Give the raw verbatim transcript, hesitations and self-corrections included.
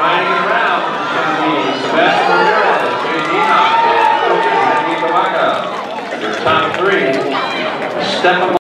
ninetieth round is going to be Sebastian Ramirez, Jay Enoch, and Henry Kawaka. Your top three, Stephen